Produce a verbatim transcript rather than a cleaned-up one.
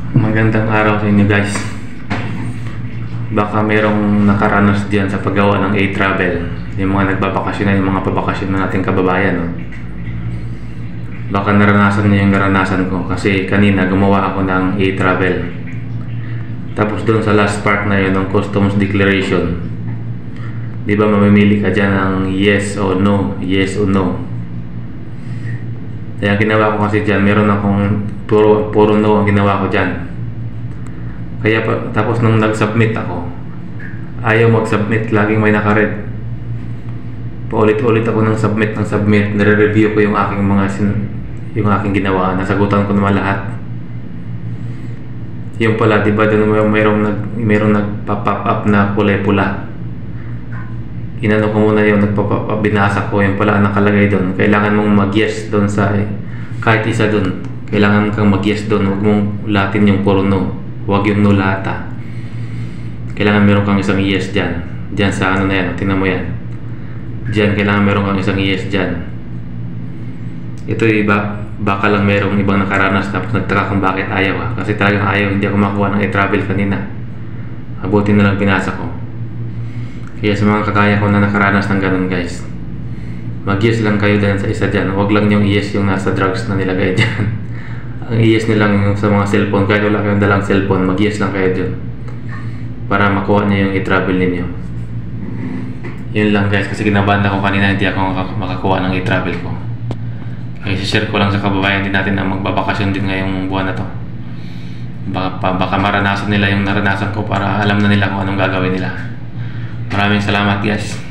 Magandang araw sa inyo guys. Baka merong nakaranas diyan sa paggawa ng A-Travel, yung mga nagbabakasyon na, yung mga pabakasyon na nating kababayan, no? Baka naranasan niyo yung naranasan ko kasi kanina gumawa ako ng A-Travel. Tapos doon sa last part na yun ng customs declaration, di ba mamimili ka dyan ng yes o no, yes o no. Kaya ginawa ko kasi dyan, meron akong puro, puro no ang ginawa ko dyan. Kaya pa, tapos nung nag-submit ako, ayaw mag-submit, laging may naka-red. Paulit-ulit ako ng submit ng submit, nare-review ko yung aking mga sin yung aking ginawa, nasagutan ko naman lahat. Yung pala, di ba doon may mayroong nag mayroong nagpa-pop up na kulay pula. Inano ko muna yung nagpa-pop up, binasa ko yung pala ang nakalagay doon. Kailangan mong mag-yes doon sa eh, kahit isa doon. Kailangan kang mag-yes doon, huwag mong latin yung puro no. Huwag yung no lata. Kailangan meron kang isang yes dyan. Dyan sa ano na yan, tingnan mo yan. Dyan, kailangan meron kang isang yes dyan. Ito iba, baka lang merong ibang nakaranas tapos nagtaka kung bakit ayaw ha. Kasi talagang ayaw, hindi ako makuha ng A-Travel kanina. Abuti na lang binasa ko. Kaya sa mga kakaya ko na nakaranas ng ganun guys, mag-yes lang kayo dyan sa isa dyan. Huwag lang yung yes yung nasa drugs na nilagay dyan. Ang yes nilang yung sa mga cellphone, kahit wala kayong dalang cellphone, mag-yes lang kayo dyan para makuha niyo yung A-Travel ninyo. Yun lang guys, kasi kinabahan ako kanina, hindi ako makakuha ng A-Travel ko. Kaya share ko lang sa kababayan din natin na magbabakasyon din ngayong buwan na to. Baka, baka maranasan nila yung naranasan ko para alam na nila kung anong gagawin nila. Maraming salamat guys.